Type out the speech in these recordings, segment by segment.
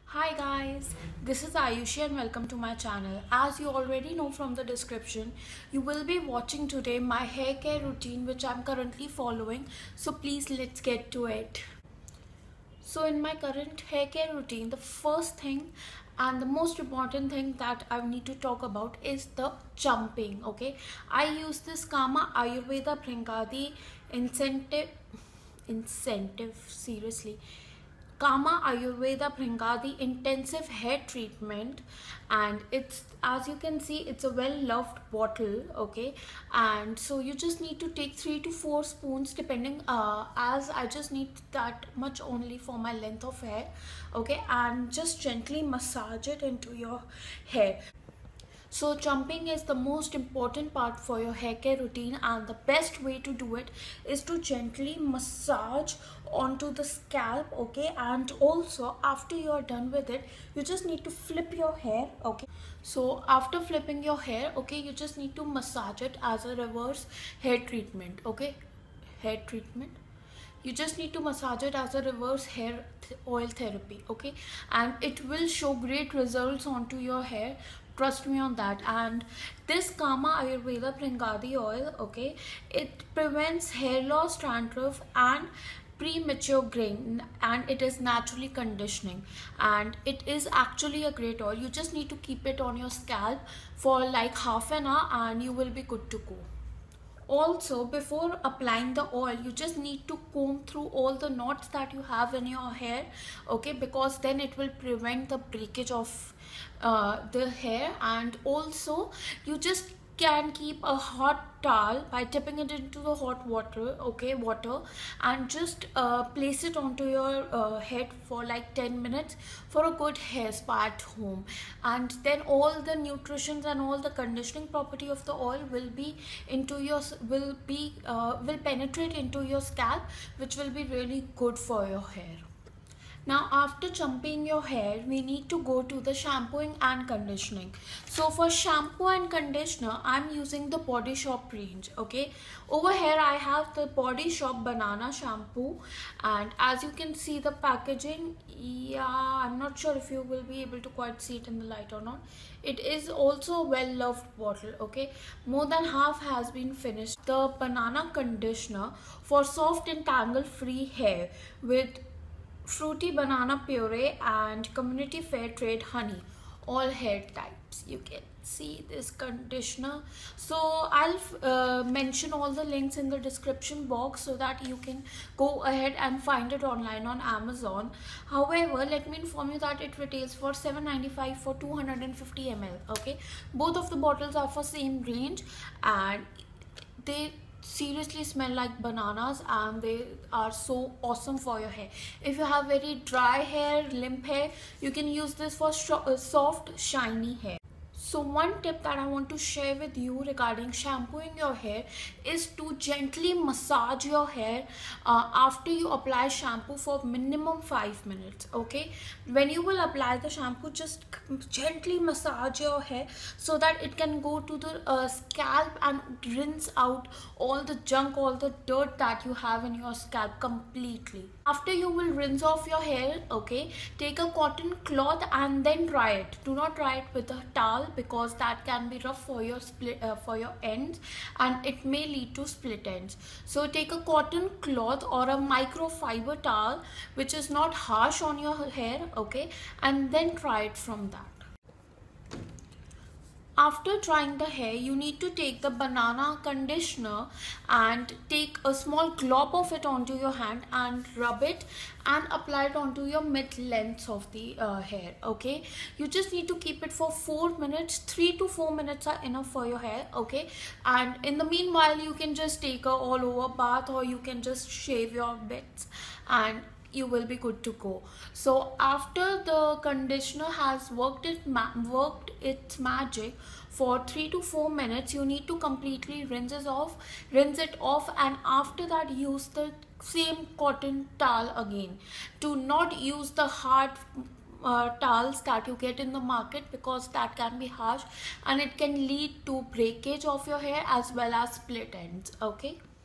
Hi guys, this is Ayushi and welcome to my channel. As you already know from the description, you will be watching today my hair care routine which I'm currently following. So please let's get to it. So in my current hair care routine, the first thing and the most important thing that I need to talk about is the jumping. Okay, I use this Kama Ayurveda Bhringadi incentive seriously Kama Ayurveda Bhringadi intensive hair treatment, and it's, as you can see, it's a well loved bottle. Okay, and so you just need to take 3 to 4 spoons depending, as I just need that much only for my length of hair. Okay, and just gently massage it into your hair. So jumping is the most important part for your hair care routine, and the best way to do it is to gently massage onto the scalp. Okay, and also after you're done with it, you just need to flip your hair. Okay, so after flipping your hair, okay, you just need to massage it as a reverse hair treatment. Okay, hair treatment, you just need to massage it as a reverse hair oil therapy. Okay, and it will show great results onto your hair, trust me on that. And this Kama Ayurveda Bhringadi oil, okay, it prevents hair loss, dandruff and premature graying, and it is naturally conditioning, and it is actually a great oil. You just need to keep it on your scalp for like half an hour and you will be good to go. Also, before applying the oil, you just need to comb through all the knots that you have in your hair. Okay, because then it will prevent the breakage of the hair. And also you just can keep a hot towel by dipping it into the hot water, okay, water, and just place it onto your head for like 10 minutes for a good hair spa at home. And then all the nutrition and all the conditioning property of the oil will be into your will penetrate into your scalp, which will be really good for your hair. Now after chumping your hair, we need to go to the shampooing and conditioning. So for shampoo and conditioner, I'm using the Body Shop range. Okay, over here I have the Body Shop banana shampoo, and as you can see the packaging, yeah, I'm not sure if you will be able to quite see it in the light or not. It is also a well loved bottle. Okay, more than half has been finished. The banana conditioner for soft and tangle free hair with fruity banana puree and community fair trade honey, all hair types. You can see this conditioner. So I'll mention all the links in the description box so that you can go ahead and find it online on Amazon. However, let me inform you that it retails for $7.95 for 250 ml. Okay, both of the bottles are for same range, and they seriously smell like bananas, and they are so awesome for your hair. If you have very dry hair, limp hair, you can use this for soft shiny hair. So one tip that I want to share with you regarding shampooing your hair is to gently massage your hair after you apply shampoo for minimum 5 minutes. Okay, when you will apply the shampoo, just gently massage your hair so that it can go to the scalp and rinse out all the junk, all the dirt that you have in your scalp completely. After you will rinse off your hair, okay, take a cotton cloth and then dry it. Do not dry it with a towel because that can be rough for your for your ends, and it may lead to split ends. So take a cotton cloth or a microfiber towel which is not harsh on your hair, okay, and then dry it from that. After drying the hair, you need to take the banana conditioner and take a small glob of it onto your hand and rub it and apply it onto your mid lengths of the hair. Okay, you just need to keep it for 4 minutes. 3 to 4 minutes are enough for your hair. Okay, and in the meanwhile you can just take a all over bath, or you can just shave your bits and you will be good to go. So after the conditioner has worked its magic for 3 to 4 minutes, you need to completely rinse it off, and after that use the same cotton towel again. Do not use the hard towels that you get in the market, because that can be harsh and it can lead to breakage of your hair as well as split ends. Okay,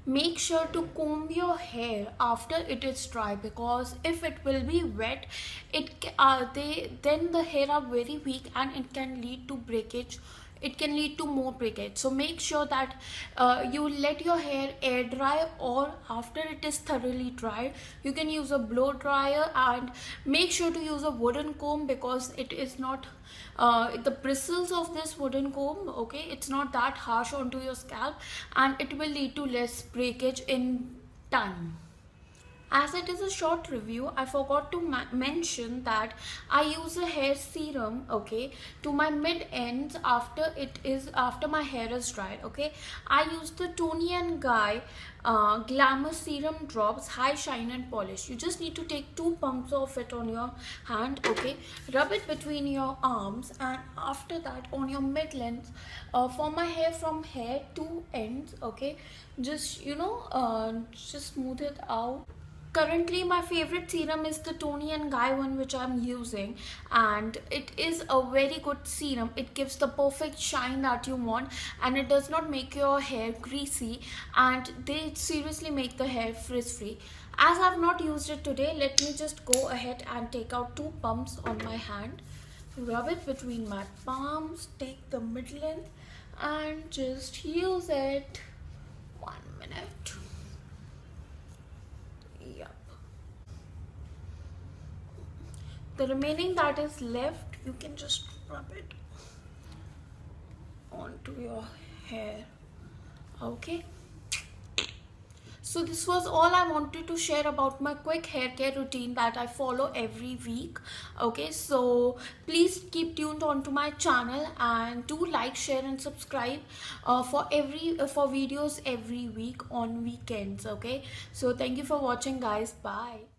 make sure to comb your hair after it is dry, because if it will be wet, then the hair are very weak and it can lead to breakage. It can lead to more breakage. So make sure that you let your hair air dry, or after it is thoroughly dried, you can use a blow dryer, and make sure to use a wooden comb, because it is not the bristles of this wooden comb, okay, it's not that harsh onto your scalp, and it will lead to less breakage in time. As it is a short review, I forgot to mention that I use a hair serum, okay, to my mid ends after my hair is dried, okay. I use the Toni and Guy Glamour Serum Drops High Shine and Polish. You just need to take 2 pumps of it on your hand, okay. Rub it between your arms, and after that on your mid length, for my hair from hair to ends, okay, just just smooth it out. Currently my favorite serum is the Toni and Guy one, which I'm using, and it is a very good serum. It gives the perfect shine that you want, and it does not make your hair greasy, and they seriously make the hair frizz free. As I've not used it today, let me just go ahead and take out 2 pumps on my hand, rub it between my palms, take the mid length and just use it. 1 minute. Yep. The remaining that is left, you can just rub it onto your hair, okay. So this was all I wanted to share about my quick hair care routine that I follow every week, okay. So please keep tuned on to my channel, and do like, share and subscribe for videos every week on weekends, okay. So thank you for watching guys, bye.